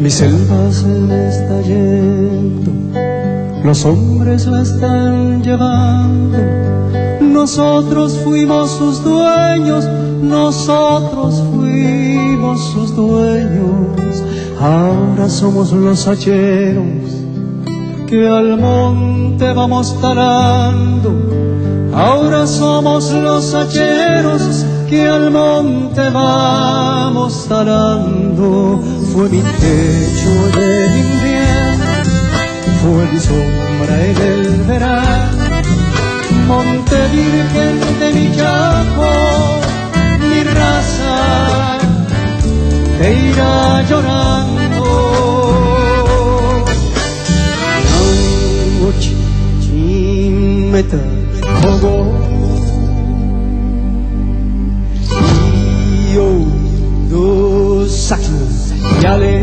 Mi selva se me está yendo, los hombres la están llevando. Nosotros fuimos sus dueños, nosotros fuimos sus dueños. Ahora somos los hacheros que al monte vamos talando. Ahora somos los hacheros que al monte vamos talando. Fue mi techo del invierno, fue mi sombra en el verano, monte virgen de mi Chaco, mi raza te irá llorando. Noche chimeta Hogo Iyo do Saku Yale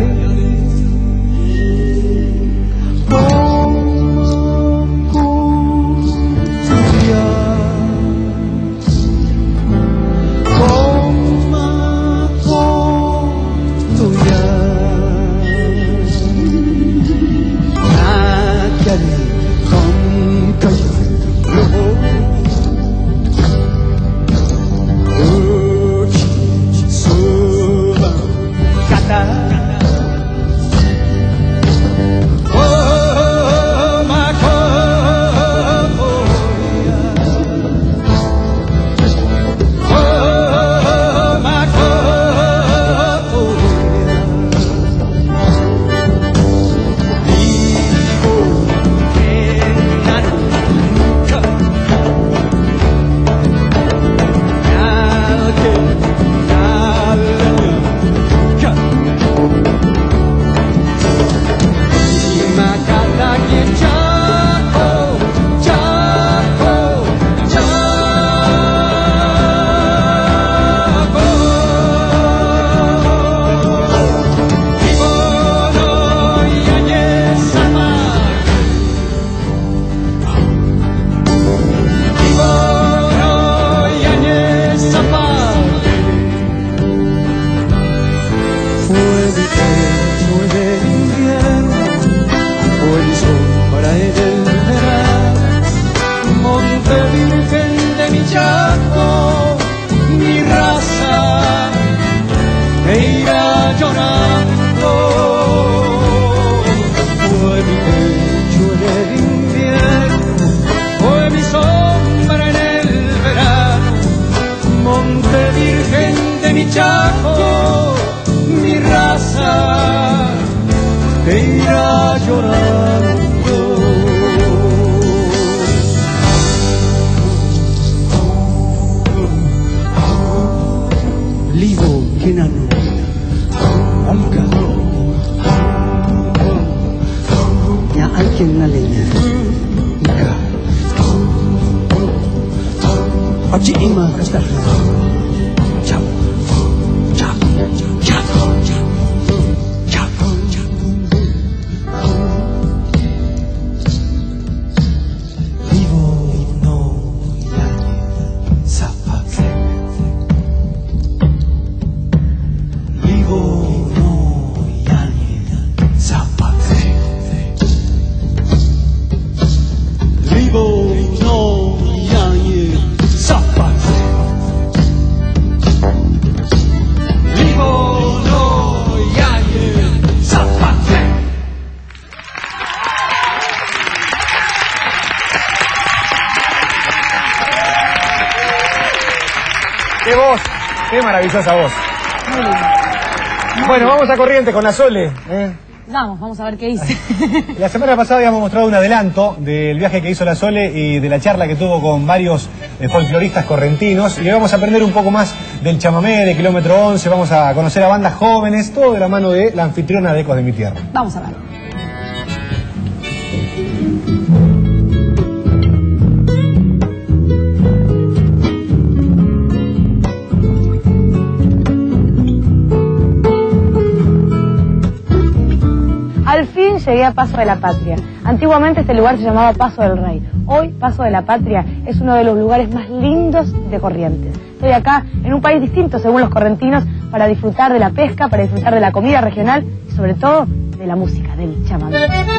¡Qué voz! ¡Qué maravillosa voz! Bueno, vamos a Corrientes con la Sole. Vamos a ver qué hice. La semana pasada habíamos mostrado un adelanto del viaje que hizo la Sole y de la charla que tuvo con varios folcloristas correntinos. Y hoy vamos a aprender un poco más del chamamé, de Kilómetro 11, vamos a conocer a bandas jóvenes, todo de la mano de la anfitriona de Ecos de mi Tierra. Vamos a ver. Al fin llegué a Paso de la Patria. Antiguamente este lugar se llamaba Paso del Rey. Hoy Paso de la Patria es uno de los lugares más lindos de Corrientes. Estoy acá en un país distinto según los correntinos para disfrutar de la pesca, para disfrutar de la comida regional y sobre todo de la música, del chamamé.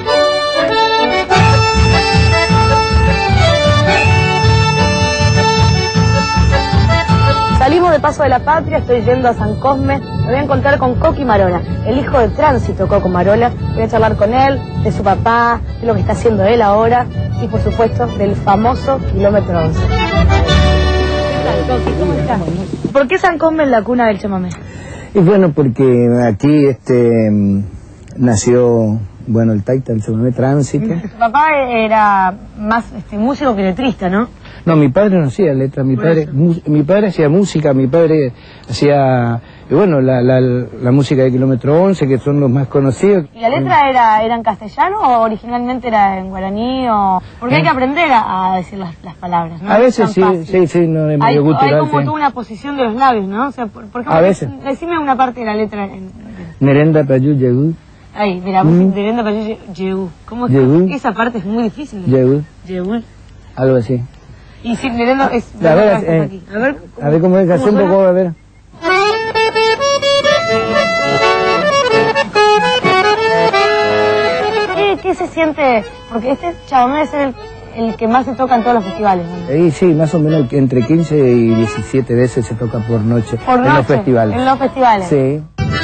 Salimos de Paso de la Patria, estoy yendo a San Cosme, me voy a encontrar con Coqui Marola, el hijo de Tránsito, Coco Marola. Voy a charlar con él, de su papá, de lo que está haciendo él ahora y por supuesto del famoso kilómetro 11. ¿Qué tal, Coqui? ¿Cómo estás? ¿Por qué San Cosme es la cuna del chamamé? Y bueno, porque aquí nació, bueno, el taita, el chamamé Tránsito. Tu papá era más músico que letrista, ¿no? No, mi padre no hacía letras, mi padre hacía música, mi padre hacía, bueno, la música de Kilómetro 11, que son los más conocidos. ¿Y la letra era en castellano o originalmente era en guaraní? Porque hay que aprender a decir las palabras, ¿no? A veces sí, no es medio gutural. Hay como toda una posición de los labios, ¿no? O sea, por ejemplo, a veces. Decime una parte de la letra. Nerenda Payú Yegú. Ahí, mira, Nerenda Payú Yegú. ¿Cómo es? Esa parte es muy difícil. Yegú. Yegú. Algo así. Y si Nerenda es... A ver cómo es, hace un poco, a ver. ¿Qué se siente? Porque este chamamé es el que más se toca en todos los festivales, ¿no? Sí, más o menos entre 15 y 17 veces se toca por noche. ¿Por noche? En los festivales. En los festivales. Sí.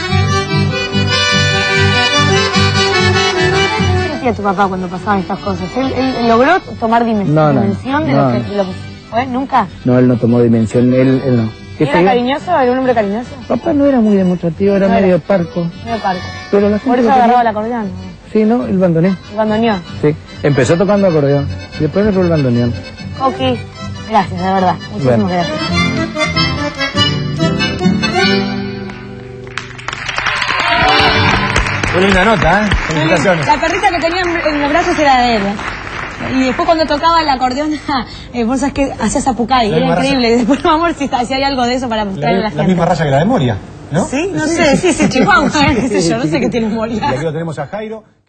¿Qué decía tu papá cuando pasaban estas cosas? ¿Él logró tomar dimensión de lo que fue? ¿Nunca? No, él no tomó dimensión, él no. ¿Era cariñoso? ¿Era un hombre cariñoso? Papá no era muy demostrativo, era medio parco. Medio parco. Pero la ¿Por eso agarraba el acordeón? Sí, no, el bandoneón. ¿El bandoneón? Sí, empezó tocando acordeón, después agarró el bandoneón. Coqui, gracias, de verdad. Muchísimas gracias. Qué linda nota, ¿eh? Felicitaciones. La perrita que tenía en los brazos era de él. Y después cuando tocaba el acordeón, vos sabés que hacía zapucay, era increíble. Y después vamos a ver si hay algo de eso para mostrarle a la gente. La misma raza que la de Moria, ¿no? Sí, no sé, sí, Chihuahua, qué sé yo, no sé qué tiene Moria. Y aquí lo tenemos a Jairo.